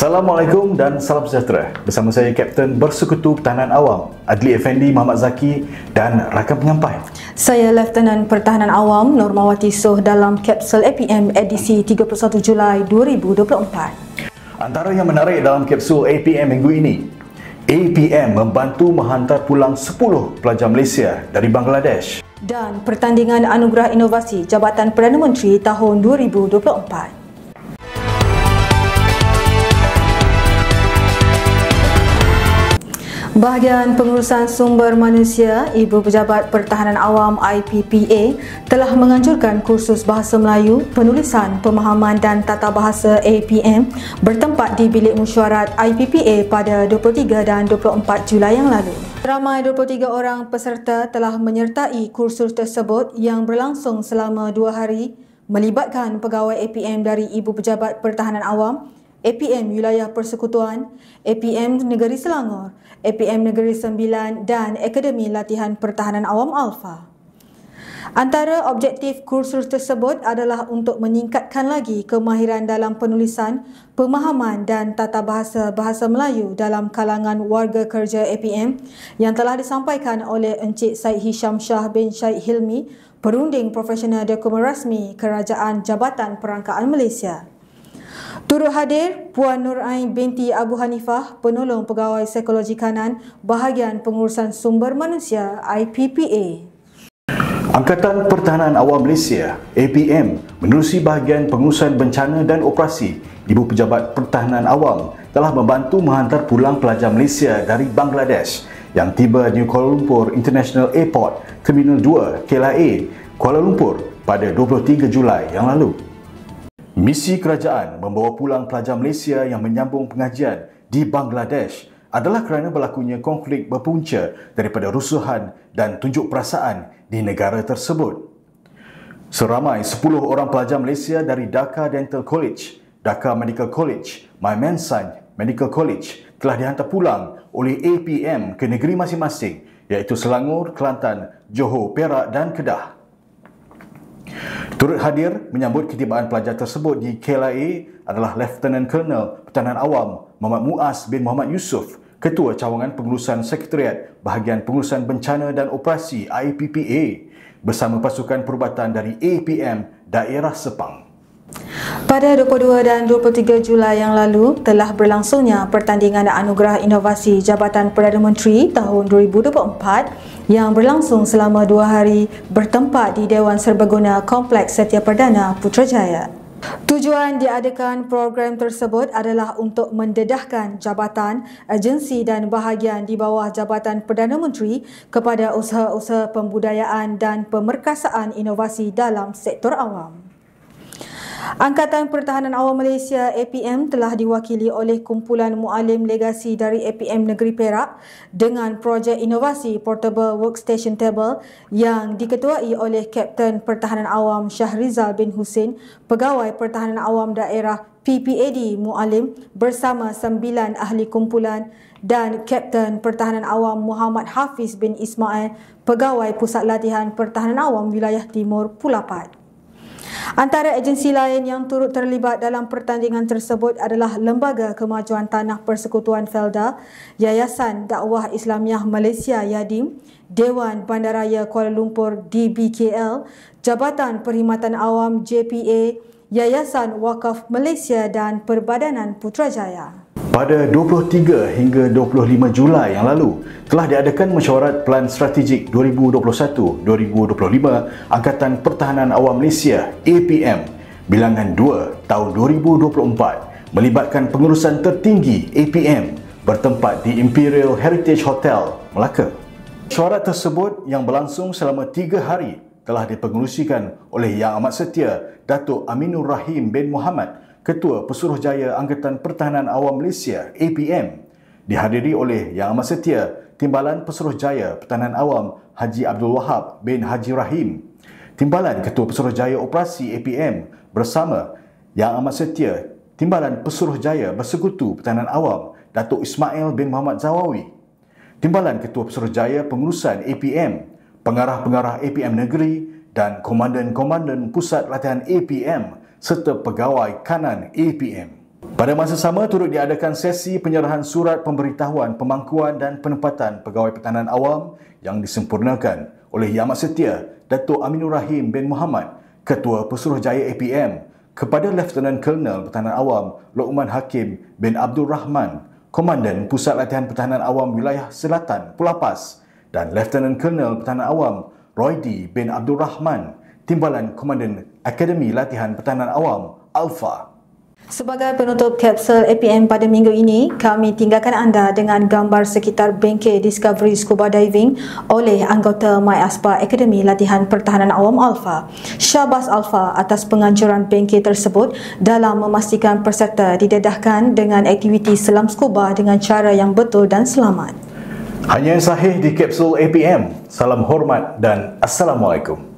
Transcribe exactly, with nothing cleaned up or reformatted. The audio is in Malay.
Assalamualaikum dan salam sejahtera. Bersama saya Kapten Bersekutu Pertahanan Awam Adli Effendi Muhammad Zaki dan rakan penyampai. Saya Lieutenant Pertahanan Awam Normawati Soh dalam kapsul A P M edisi tiga puluh satu Julai dua ribu dua puluh empat. Antara yang menarik dalam kapsul A P M minggu ini, A P M membantu menghantar pulang sepuluh pelajar Malaysia dari Bangladesh. Dan pertandingan Anugerah Inovasi Jabatan Perdana Menteri tahun dua ribu dua puluh empat. Bahagian Pengurusan Sumber Manusia Ibu Pejabat Pertahanan Awam I P P A telah menganjurkan kursus Bahasa Melayu, Penulisan, Pemahaman dan Tata Bahasa A P M bertempat di Bilik Mesyuarat I P P A pada dua puluh tiga dan dua puluh empat Julai yang lalu. Ramai dua puluh tiga orang peserta telah menyertai kursus tersebut yang berlangsung selama dua hari melibatkan pegawai A P M dari Ibu Pejabat Pertahanan Awam, A P M Wilayah Persekutuan, A P M Negeri Selangor, A P M Negeri Sembilan dan Akademi Latihan Pertahanan Awam Alfa. Antara objektif kursus tersebut adalah untuk meningkatkan lagi kemahiran dalam penulisan, pemahaman dan tata bahasa Bahasa Melayu dalam kalangan warga kerja A P M yang telah disampaikan oleh Encik Syed Hisham Shah bin Syed Hilmi, Perunding Profesional Dokumen Rasmi Kerajaan Jabatan Perangkaan Malaysia. Turut hadir Puan Nur Ain binti Abu Hanifah, Penolong Pegawai Psikologi Kanan, Bahagian Pengurusan Sumber Manusia I P P A. Angkatan Pertahanan Awam Malaysia A P M menerusi Bahagian Pengurusan Bencana dan Operasi Ibu Pejabat Pertahanan Awam telah membantu menghantar pulang pelajar Malaysia dari Bangladesh yang tiba di Kuala Lumpur International Airport Terminal dua K L A Kuala Lumpur pada dua puluh tiga Julai yang lalu. Misi kerajaan membawa pulang pelajar Malaysia yang menyambung pengajian di Bangladesh adalah kerana berlakunya konflik berpunca daripada rusuhan dan tunjuk perasaan di negara tersebut. Seramai sepuluh orang pelajar Malaysia dari Dhaka Dental College, Dhaka Medical College, Mymensingh Medical College telah dihantar pulang oleh A P M ke negeri masing-masing iaitu Selangor, Kelantan, Johor, Perak dan Kedah. Turut hadir menyambut ketibaan pelajar tersebut di K L A adalah Lieutenant Colonel Pertahanan Awam Muhammad Muaz bin Muhammad Yusof, Ketua Cawangan Pengurusan Sekretariat Bahagian Pengurusan Bencana dan Operasi I P P A bersama pasukan perubatan dari A P M Daerah Sepang. Pada dua puluh dua dan dua puluh tiga Julai yang lalu telah berlangsungnya pertandingan Anugerah Inovasi Jabatan Perdana Menteri tahun dua ribu dua puluh empat yang berlangsung selama dua hari bertempat di Dewan Serbaguna Kompleks Setia Perdana Putrajaya. Tujuan diadakan program tersebut adalah untuk mendedahkan jabatan, agensi dan bahagian di bawah Jabatan Perdana Menteri kepada usaha-usaha pembudayaan dan pemerkasaan inovasi dalam sektor awam. Angkatan Pertahanan Awam Malaysia A P M telah diwakili oleh kumpulan muallim legasi dari A P M Negeri Perak dengan projek inovasi Portable Workstation Table yang diketuai oleh Kapten Pertahanan Awam Shahrizal bin Husin, Pegawai Pertahanan Awam Daerah P P A D Muallim bersama sembilan ahli kumpulan dan Kapten Pertahanan Awam Muhammad Hafiz bin Ismail, Pegawai Pusat Latihan Pertahanan Awam Wilayah Timur Pulapat. Antara agensi lain yang turut terlibat dalam pertandingan tersebut adalah Lembaga Kemajuan Tanah Persekutuan Felda, Yayasan Dakwah Islamiah Malaysia Yadim, Dewan Bandaraya Kuala Lumpur D B K L, Jabatan Perkhidmatan Awam J P A, Yayasan Wakaf Malaysia dan Perbadanan Putrajaya. Pada dua puluh tiga hingga dua puluh lima Julai yang lalu telah diadakan Mesyuarat Pelan Strategik dua ribu dua puluh satu hingga dua ribu dua puluh lima Angkatan Pertahanan Awam Malaysia A P M bilangan dua tahun dua ribu dua puluh empat melibatkan pengurusan tertinggi A P M bertempat di Imperial Heritage Hotel, Melaka. Mesyuarat tersebut yang berlangsung selama tiga hari telah dipengerusikan oleh Yang Amat Setia Datuk Aminur Rahim bin Muhammad, Ketua Pesuruhjaya Angkatan Pertahanan Awam Malaysia A P M, dihadiri oleh Yang Amat Setia Timbalan Pesuruhjaya Pertahanan Awam Haji Abdul Wahab bin Haji Rahim, Timbalan Ketua Pesuruhjaya Operasi A P M bersama Yang Amat Setia Timbalan Pesuruhjaya Bersekutu Pertahanan Awam Datuk Ismail bin Muhammad Zawawi, Timbalan Ketua Pesuruhjaya Pengurusan A P M, pengarah-pengarah A P M Negeri dan komandan-komandan Pusat Latihan A P M serta pegawai kanan A P M. Pada masa sama, turut diadakan sesi penyerahan surat pemberitahuan pemangkuan dan penempatan pegawai pertahanan awam yang disempurnakan oleh Yang Amat Setia Datuk Aminur Rahim bin Muhammad, Ketua Pesuruhjaya A P M, kepada Lieutenant Colonel Pertahanan Awam Luqman Hakim bin Abdul Rahman, Komandan Pusat Latihan Pertahanan Awam Wilayah Selatan Pulau Pas, dan Lieutenant Colonel Pertahanan Awam Roydi bin Abdul Rahman, Timbalan Komandan Akademi Latihan Pertahanan Awam Alpha. Sebagai penutup kapsul A P M pada minggu ini, kami tinggalkan anda dengan gambar sekitar bengkel Discovery Scuba Diving oleh anggota MyASPA Akademi Latihan Pertahanan Awam Alpha. Syabas Alpha atas penganjuran bengkel tersebut dalam memastikan peserta didedahkan dengan aktiviti selam scuba dengan cara yang betul dan selamat. Hanya yang sahih di kapsul A P M. Salam hormat dan Assalamualaikum.